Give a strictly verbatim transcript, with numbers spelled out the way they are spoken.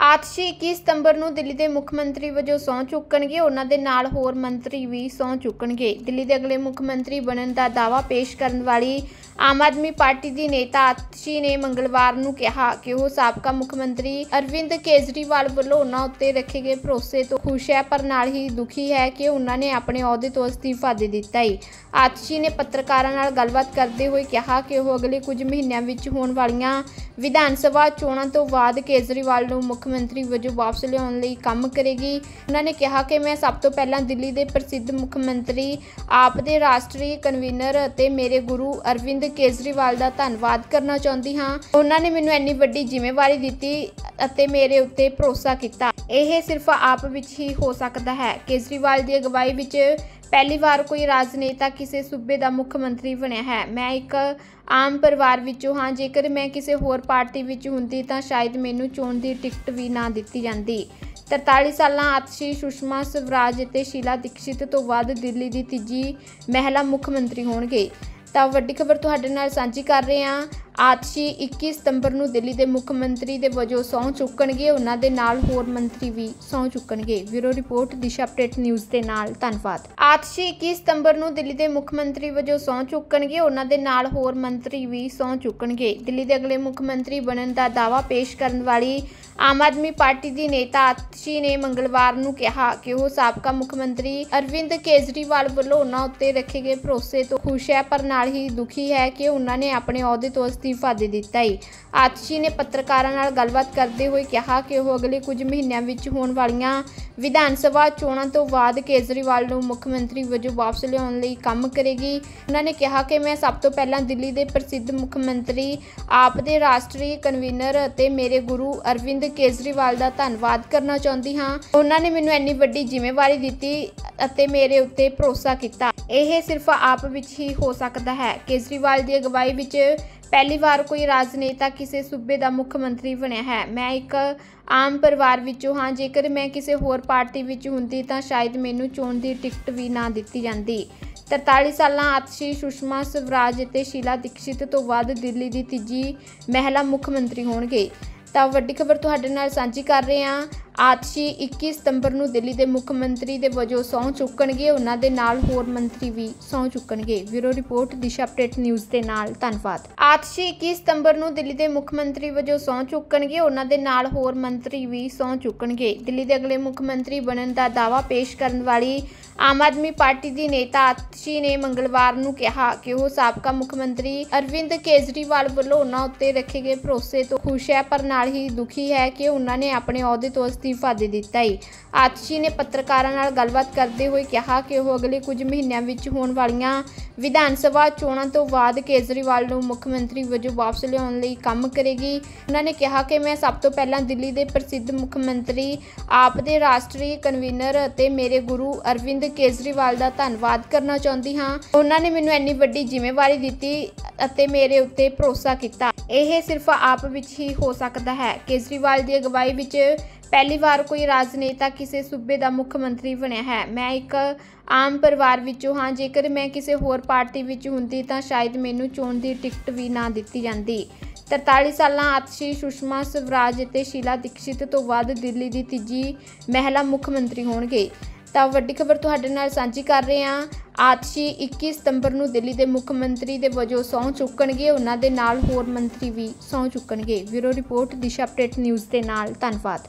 ਆਤਸ਼ੀ ਇੱਕੀ ਸਤੰਬਰ ਨੂੰ ਦਿੱਲੀ ਦੇ ਮੁੱਖ ਮੰਤਰੀ ਵਜੋਂ ਸਹੁੰ ਚੁੱਕਣਗੇ। ਉਹਨਾਂ ਦੇ ਨਾਲ ਹੋਰ ਮੰਤਰੀ ਵੀ ਸਹੁੰ ਚੁੱਕਣਗੇ। ਦਿੱਲੀ ਦੇ ਅਗਲੇ ਮੁੱਖ ਮੰਤਰੀ ਬਣਨ ਦਾ ਦਾਅਵਾ ਪੇਸ਼ ਕਰਨ ਵਾਲੀ ਆਮ ਆਦਮੀ ਪਾਰਟੀ ਦੀ ਨੇਤਾ ਆਤਸ਼ੀ ਨੇ ਮੰਗਲਵਾਰ ਨੂੰ ਕਿਹਾ ਕਿ ਉਹ ਸਾਬਕਾ ਮੁੱਖ ਮੰਤਰੀ ਅਰਵਿੰਦ ਕੇਜਰੀਵਾਲ ਵੱਲੋਂ ਉਹਨਾਂ ਉੱਤੇ ਰੱਖੇ ਗਏ ਭਰੋਸੇ ਤੋਂ ਖੁਸ਼ ਹੈ, ਪਰ ਨਾਲ ਹੀ ਦੁਖੀ ਹੈ ਕਿ ਉਹਨਾਂ ਨੇ ਆਪਣੇ ਅਹੁਦੇ ਤੋਂ ਅਸਤੀਫਾ ਦੇ ਦਿੱਤਾ ਹੈ। ਆਤਸ਼ੀ ਨੇ ਪੱਤਰਕਾਰਾਂ ਨਾਲ ਗੱਲਬਾਤ ਕਰਦੇ ਹੋਏ ਕਿਹਾ ਕਿ ਉਹ ਅਗਲੇ ਕੁਝ ਮਹੀਨਿਆਂ ਵਿੱਚ ਹੋਣ ਵਾਲੀਆਂ ਵਿਧਾਨ ਸਭਾ ਚੋਣਾਂ ਤੋਂ ਬਾਅਦ ਕੇਜਰੀਵਾਲ ਨੂੰ ਮੁੱਖ ਮੰਤਰੀ ਵਜੋਂ ਵਾਪਸ ਲਿਆਉਣ ਲਈ ਕੰਮ ਕਰੇਗੀ। ਉਹਨਾਂ ਨੇ ਕਿਹਾ ਕਿ ਮੈਂ ਸਭ ਤੋਂ ਪਹਿਲਾਂ ਦਿੱਲੀ ਦੇ ਪ੍ਰਸਿੱਧ ਮੁੱਖ ਮੰਤਰੀ, ਆਪ ਦੇ ਰਾਸ਼ਟਰੀ ਕਨਵੀਨਰ ਅਤੇ ਮੇਰੇ ਗੁਰੂ ਅਰਵਿੰਦ ਕੇਜਰੀਵਾਲ ਦਾ ਧੰਨਵਾਦ ਕਰਨਾ ਚਾਹੁੰਦੀ ਹਾਂ। ਉਹਨਾਂ ਨੇ ਮੈਨੂੰ ਇੰਨੀ ਵੱਡੀ ਜ਼ਿੰਮੇਵਾਰੀ ਦਿੱਤੀ ਅਤੇ ਮੇਰੇ ਉੱਤੇ ਭਰੋਸਾ ਕੀਤਾ। ਇਹ ਸਿਰਫ ਆਪ ਵਿੱਚ ਹੀ ਹੋ ਸਕਦਾ ਹੈ। ਕੇਜਰੀਵਾਲ ਦੀ ਅਗਵਾਈ ਵਿੱਚ ਪਹਿਲੀ ਵਾਰ ਕੋਈ ਰਾਜਨੇਤਾ ਕਿਸੇ ਸੂਬੇ ਦਾ ਮੁੱਖ ਮੰਤਰੀ ਬਣਿਆ ਹੈ। ਮੈਂ ਇੱਕ ਆਮ ਪਰਿਵਾਰ ਵਿੱਚੋਂ ਹਾਂ। ਜੇਕਰ ਮੈਂ ਕਿਸੇ ਹੋਰ ਪਾਰਟੀ ਵਿੱਚ ਹੁੰਦੀ ਤਾਂ ਸ਼ਾਇਦ ਮੈਨੂੰ ਚੋਣ ਦੀ ਟਿਕਟ ਵੀ ਨਾ ਦਿੱਤੀ ਜਾਂਦੀ। ਤਰਤਾਲੀ ਸਾਲਾਂ ਆਤਸ਼ੀ ਸੁਸ਼ਮਾ ਸਵਰਾਜ ਅਤੇ ਸ਼ੀਲਾ ਦੀਕਸ਼ਿਤ ਤੋਂ ਬਾਅਦ ਦਿੱਲੀ ਦੀ ਤੀਜੀ ਮਹਿਲਾ ਮੁੱਖ ਮੰਤਰੀ ਹੋਣਗੇ। ਤਾਂ ਵੱਡੀ ਖਬਰ ਤੁਹਾਡੇ ਨਾਲ ਸਾਂਝੀ ਕਰ ਰਹੇ ਹਾਂ। ਆਤਸ਼ੀ ਇੱਕੀ ਸਤੰਬਰ ਨੂੰ ਦਿੱਲੀ ਦੇ ਮੁੱਖ ਮੰਤਰੀ ਦੇ ਵਜੋਂ ਸਹੁੰ ਚੁੱਕਣਗੇ। ਉਹਨਾਂ ਦੇ ਨਾਲ ਹੋਰ ਮੰਤਰੀ ਵੀ ਸਹੁੰ ਚੁੱਕਣਗੇ। Bureau report Disha update news ਦੇ ਨਾਲ। ਧੰਨਵਾਦ। ਆਤਸ਼ੀ ਇੱਕੀ ਸਤੰਬਰ ਨੂੰ ਦਿੱਲੀ ਦੇ ਮੁੱਖ ਮੰਤਰੀ ਵਜੋਂ ਸਹੁੰ ਚੁੱਕਣਗੇ। ਉਹਨਾਂ ਦੇ ਨਾਲ ਹੋਰ ਮੰਤਰੀ ਵੀ ਸਹੁੰ ਚੁੱਕਣਗੇ। ਦਿੱਲੀ ਦੇ ਅਗਲੇ ਮੁੱਖ ਮੰਤਰੀ ਬਣਨ ਦਾ ਦਾਅਵਾ ਪੇਸ਼ ਕਰਨ ਵਾਲੀ ਆਮ ਆਦਮੀ ਪਾਰਟੀ ਦੀ ਨੇਤਾ ਆਤਸ਼ੀ ਨੇ ਮੰਗਲਵਾਰ ਨੂੰ ਕਿਹਾ ਕਿ ਉਹ ਸਾਬਕਾ ਮੁੱਖ ਮੰਤਰੀ ਅਰਵਿੰਦ ਕੇਜਰੀਵਾਲ ਵੱਲੋਂ ਉਹਨਾਂ ਉੱਤੇ ਰੱਖੇ ਗਏ ਭਰੋਸੇ ਤੋਂ ਖੁਸ਼ ਹੈ, ਪਰ ਨਾਲ ਹੀ ਦੁਖੀ ਹੈ ਕਿ ਉਹਨਾਂ ਨੇ ਆਪਣੇ ਅਹੁਦੇ ਤੋਂ ਅਸਤੀਫਾ ਦੇ ਦਿੱਤਾ ਹੈ। ਆਤਸ਼ੀ ਨੇ ਪੱਤਰਕਾਰਾਂ ਨਾਲ ਗੱਲਬਾਤ ਕਰਦੇ ਹੋਏ ਕਿਹਾ ਕਿ ਉਹ ਅਗਲੇ ਕੁਝ ਮਹੀਨਿਆਂ ਵਿੱਚ ਹੋਣ ਵਾਲੀਆਂ ਵਿਧਾਨ ਸਭਾ ਚੋਣਾਂ ਤੋਂ ਬਾਅਦ ਕੇਜਰੀਵਾਲ ਨੂੰ ਮੁੱਖ ਮੰਤਰੀ ਵਜੋਂ ਵਾਪਸ ਲਿਆਉਣ ਲਈ ਕੰਮ ਕਰੇਗੀ। ਉਹਨਾਂ ਨੇ ਕਿਹਾ ਕਿ ਮੈਂ ਸਭ ਤੋਂ ਪਹਿਲਾਂ ਦਿੱਲੀ ਦੇ ਪ੍ਰਸਿੱਧ ਮੁੱਖ ਮੰਤਰੀ, ਆਪ ਦੇ ਰਾਸ਼ਟਰੀ ਕਨਵੀਨਰ ਅਤੇ ਮੇਰੇ ਗੁਰੂ ਅਰਵਿੰਦ ਕੇਜਰੀਵਾਲ ਦਾ ਧੰਨਵਾਦ ਕਰਨਾ ਚਾਹੁੰਦੀ ਹਾਂ। ਉਹਨਾਂ ਨੇ ਮੈਨੂੰ ਇੰਨੀ ਵੱਡੀ ਜ਼ਿੰਮੇਵਾਰੀ ਦਿੱਤੀ ਅਤੇ ਮੇਰੇ ਉੱਤੇ ਭਰੋਸਾ ਕੀਤਾ। ਇਹ ਸਿਰਫ ਆਪ ਵਿੱਚ ਹੀ ਹੋ ਸਕਦਾ ਹੈ। ਕੇਜਰੀਵਾਲ ਦੀ ਅਗਵਾਈ ਵਿੱਚ ਪਹਿਲੀ ਵਾਰ ਕੋਈ ਰਾਜਨੇਤਾ ਕਿਸੇ ਸੂਬੇ ਦਾ ਮੁੱਖ ਮੰਤਰੀ ਬਣਿਆ ਹੈ। ਮੈਂ ਇੱਕ ਆਮ ਪਰਿਵਾਰ ਵਿੱਚੋਂ ਹਾਂ। ਜੇਕਰ ਮੈਂ ਕਿਸੇ ਹੋਰ ਪਾਰਟੀ ਵਿੱਚ ਹੁੰਦੀ ਤਾਂ ਸ਼ਾਇਦ ਮੈਨੂੰ ਚੋਣ ਦੀ ਟਿਕਟ ਵੀ ਨਾ ਦਿੱਤੀ ਜਾਂਦੀ। ਤਰਤਾਲੀ ਸਾਲਾਂ ਆਤਸ਼ੀ ਸੁਸ਼ਮਾ ਸਵਰਾਜ ਅਤੇ ਸ਼ੀਲਾ ਦੀਕਸ਼ਿਤ ਤੋਂ ਬਾਅਦ ਦਿੱਲੀ ਦੀ ਤੀਜੀ ਮਹਿਲਾ ਮੁੱਖ ਮੰਤਰੀ ਹੋਣਗੇ। ਤਾਂ ਵੱਡੀ ਖਬਰ ਤੁਹਾਡੇ ਨਾਲ ਸਾਂਝੀ ਕਰ ਰਹੇ ਹਾਂ। ਆਤਸ਼ੀ ਇੱਕੀ ਸਤੰਬਰ ਨੂੰ ਦਿੱਲੀ ਦੇ ਮੁੱਖ ਮੰਤਰੀ ਦੇ ਵਜੋਂ ਸਹੁੰ ਚੁੱਕਣਗੇ। ਉਹਨਾਂ ਦੇ ਨਾਲ ਹੋਰ ਮੰਤਰੀ ਵੀ ਸਹੁੰ ਚੁੱਕਣਗੇ। Bureau report Disha update news ਦੇ ਨਾਲ। ਧੰਨਵਾਦ। ਆਤਸ਼ੀ ਇੱਕੀ ਸਤੰਬਰ ਨੂੰ ਦਿੱਲੀ ਦੇ ਮੁੱਖ ਮੰਤਰੀ ਵਜੋਂ ਸਹੁੰ ਚੁੱਕਣਗੇ। ਉਹਨਾਂ ਦੇ ਨਾਲ ਹੋਰ ਮੰਤਰੀ ਵੀ ਸਹੁੰ ਚੁੱਕਣਗੇ। ਦਿੱਲੀ ਦੇ ਅਗਲੇ ਮੁੱਖ ਮੰਤਰੀ ਬਣਨ ਦਾ ਦਾਅਵਾ ਪੇਸ਼ ਕਰਨ ਵਾਲੀ ਆਮ ਆਦਮੀ ਪਾਰਟੀ ਦੀ ਨੇਤਾ ਆਤਸ਼ੀ ਨੇ ਮੰਗਲਵਾਰ ਨੂੰ ਕਿਹਾ ਕਿ ਉਹ ਸਾਬਕਾ ਮੁੱਖ ਮੰਤਰੀ ਅਰਵਿੰਦ ਕੇਜਰੀਵਾਲ ਵੱਲੋਂ ਉਹਨਾਂ ਉੱਤੇ ਰੱਖੇ ਗਏ ਭਰੋਸੇ ਤੋਂ ਖੁਸ਼ ਹੈ, ਪਰ ਨਾਲ ਹੀ ਦੁਖੀ ਹੈ ਕਿ ਉਹਨਾਂ ਨੇ ਆਪਣੇ ਅਹੁਦੇ ਤੋਂ ਅਸਤੀਫਾ ਦੇ ਦਿੱਤਾ ਹੈ। ਆਤਸ਼ੀ ਨੇ ਪੱਤਰਕਾਰਾਂ ਨਾਲ ਗੱਲਬਾਤ ਕਰਦੇ ਹੋਏ ਕਿਹਾ ਕਿ ਉਹ ਅਗਲੇ ਕੁਝ ਮਹੀਨਿਆਂ ਵਿੱਚ ਹੋਣ ਵਾਲੀਆਂ ਵਿਧਾਨ ਸਭਾ ਚੋਣਾਂ ਤੋਂ ਬਾਅਦ ਕੇਜਰੀਵਾਲ ਨੂੰ ਮੁੱਖ ਮੰਤਰੀ ਵਜੋਂ ਵਾਪਸ ਲਿਆਉਣ ਲਈ ਕੰਮ ਕਰੇਗੀ। ਉਹਨਾਂ ਨੇ ਕਿਹਾ ਕਿ ਮੈਂ ਸਭ ਤੋਂ ਪਹਿਲਾਂ ਦਿੱਲੀ ਦੇ ਪ੍ਰਸਿੱਧ ਮੁੱਖ ਮੰਤਰੀ, ਆਪ ਦੇ ਰਾਸ਼ਟਰੀ ਕਨਵੀਨਰ ਅਤੇ ਮੇਰੇ ਗੁਰੂ ਅਰਵਿੰਦ ਕੇਜਰੀਵਾਲ ਦਾ ਧੰਨਵਾਦ ਕਰਨਾ ਚਾਹੁੰਦੀ ਹਾਂ। ਉਹਨਾਂ ਨੇ ਮੈਨੂੰ ਇੰਨੀ ਵੱਡੀ ਜ਼ਿੰਮੇਵਾਰੀ ਦਿੱਤੀ ਅਤੇ ਮੇਰੇ ਉੱਤੇ ਭਰੋਸਾ ਕੀਤਾ। ਇਹ ਸਿਰਫ ਆਪ ਵਿੱਚ ਹੀ ਹੋ ਸਕਦਾ ਹੈ। ਕੇਜਰੀਵਾਲ ਦੀ ਅਗਵਾਈ ਵਿੱਚ ਪਹਿਲੀ ਵਾਰ ਕੋਈ ਰਾਜਨੇਤਾ ਕਿਸੇ ਸੂਬੇ ਦਾ ਮੁੱਖ ਮੰਤਰੀ ਬਣਿਆ ਹੈ। ਮੈਂ ਇੱਕ ਆਮ ਪਰਿਵਾਰ ਵਿੱਚੋਂ ਹਾਂ। ਜੇਕਰ ਮੈਂ ਕਿਸੇ ਹੋਰ ਪਾਰਟੀ ਵਿੱਚ ਹੁੰਦੀ ਤਾਂ ਸ਼ਾਇਦ ਮੈਨੂੰ ਚੋਣ ਦੀ ਟਿਕਟ ਵੀ ਨਾ ਦਿੱਤੀ ਜਾਂਦੀ। ਤਰਤਾਲੀ ਸਾਲਾਂ ਆਤਸ਼ੀ ਸੁਸ਼ਮਾ ਸਵਰਾਜ ਅਤੇ ਸ਼ੀਲਾ ਦੀਕਸ਼ਿਤ ਤੋਂ ਬਾਅਦ ਦਿੱਲੀ ਦੀ ਤੀਜੀ ਮਹਿਲਾ ਮੁੱਖ ਮੰਤਰੀ ਹੋਣਗੇ। ਤਾਂ ਵੱਡੀ ਖਬਰ ਤੁਹਾਡੇ ਨਾਲ ਸਾਂਝੀ ਕਰ ਰਹੇ ਹਾਂ। ਆਤਸ਼ੀ ਇੱਕੀ ਸਤੰਬਰ ਨੂੰ ਦਿੱਲੀ ਦੇ ਮੁੱਖ ਮੰਤਰੀ ਦੇ ਵਜੋਂ ਸਹੁੰ ਚੁੱਕਣਗੇ। ਉਹਨਾਂ ਦੇ ਨਾਲ ਹੋਰ ਮੰਤਰੀ ਵੀ ਸਹੁੰ ਚੁੱਕਣਗੇ। Bureau report Disha update news ਦੇ ਨਾਲ। ਧੰਨਵਾਦ।